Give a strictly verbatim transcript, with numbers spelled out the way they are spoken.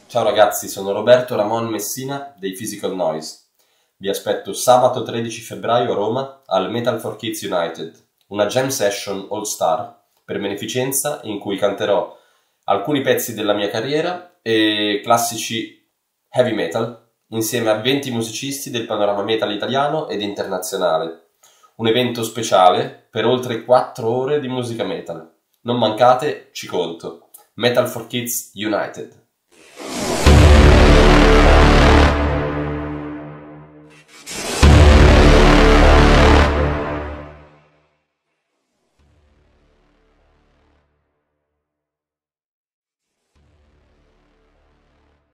Ciao ragazzi, sono Roberto Ramon Messina dei Physical Noise. Vi aspetto sabato tredici febbraio a Roma al Metal for Kids United, una jam session all star per beneficenza in cui canterò alcuni pezzi della mia carriera e classici heavy metal insieme a venti musicisti del panorama metal italiano ed internazionale. Un evento speciale per oltre quattro ore di musica metal. Non mancate, ci conto. Metal for Kids United.